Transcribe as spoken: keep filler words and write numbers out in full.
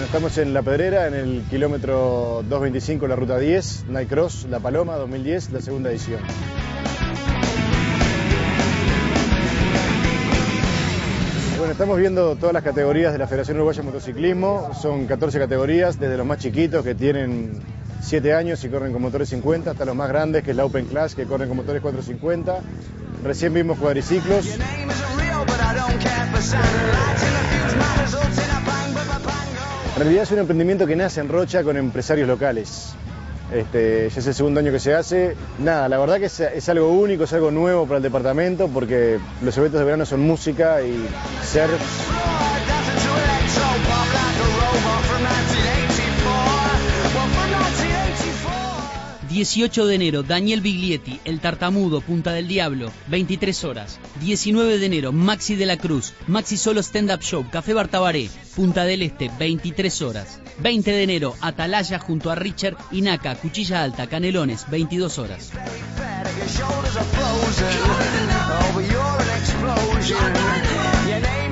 Estamos en La Pedrera, en el kilómetro doscientos veinticinco, la ruta diez, Night Cross, La Paloma, dos mil diez, la segunda edición. Bueno, estamos viendo todas las categorías de la Federación Uruguaya de Motociclismo. Son catorce categorías, desde los más chiquitos que tienen siete años y corren con motores cincuenta, hasta los más grandes, que es la Open Class, que corren con motores cuatrocientos cincuenta. Recién vimos cuadriciclos. En realidad es un emprendimiento que nace en Rocha con empresarios locales. Este, ya es el segundo año que se hace. Nada, la verdad que es, es algo único, es algo nuevo para el departamento, porque los eventos de verano son música y surf. dieciocho de enero, Daniel Biglietti, El Tartamudo, Punta del Diablo, veintitrés horas. diecinueve de enero, Maxi de la Cruz, Maxi Solo Stand Up Show, Café Bartabaré, Punta del Este, veintitrés horas. veinte de enero, Atalaya junto a Richard y Naka, Cuchilla Alta, Canelones, veintidós horas. Your name